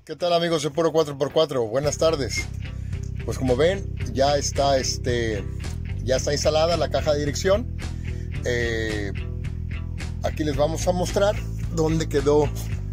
¿Qué tal, amigos de Puro 4x4? Buenas tardes. Pues como ven, ya está instalada la caja de dirección. Aquí les vamos a mostrar dónde quedó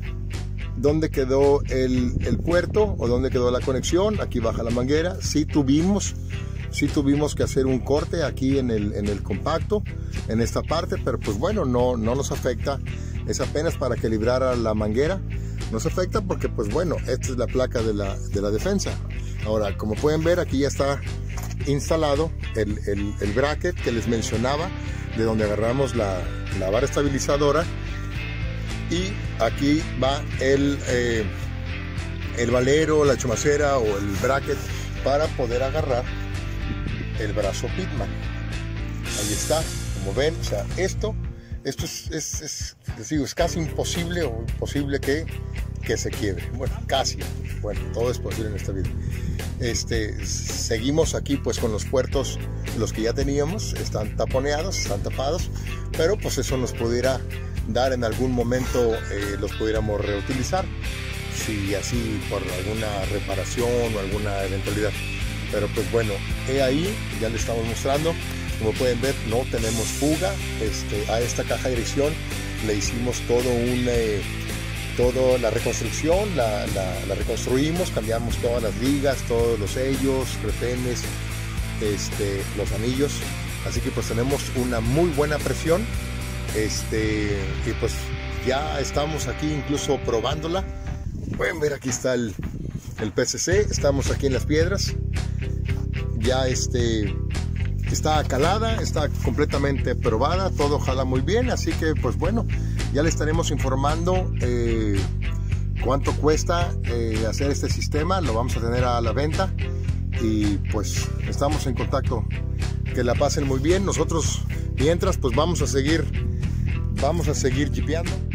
el puerto o dónde quedó la conexión. Aquí baja la manguera. Sí tuvimos que hacer un corte aquí en el compacto, en esta parte, pero pues bueno, no nos afecta. Es apenas para que librara la manguera. Nos afecta porque pues bueno, esta es la placa de la defensa. Ahora, como pueden ver, aquí ya está instalado el bracket que les mencionaba, de donde agarramos la vara estabilizadora, y aquí va el valero, la chumacera o el bracket para poder agarrar el brazo Pitman. Ahí está, como ven. O sea, esto es casi imposible o imposible que se quiebre. Bueno, casi. Bueno, todo es posible en esta vida. Seguimos aquí pues con los puertos, los que ya teníamos, están taponeados, están tapados, pero pues eso nos pudiera dar en algún momento, los pudiéramos reutilizar, si así por alguna reparación o alguna eventualidad. Pero pues bueno, ahí ya le estamos mostrando. Como pueden ver, no tenemos fuga. A esta caja de dirección le hicimos toda la reconstrucción, la reconstruimos, cambiamos todas las ligas, todos los sellos, retenes, los anillos. Así que pues tenemos una muy buena presión. Y pues ya estamos aquí incluso probándola. Pueden ver, aquí está el PCC. Estamos aquí en Las Piedras. Ya está calada, está completamente probada, todo jala muy bien. Así que pues bueno, ya le estaremos informando cuánto cuesta hacer este sistema. Lo vamos a tener a la venta y pues estamos en contacto. Que la pasen muy bien. Nosotros mientras pues vamos a seguir jipeando.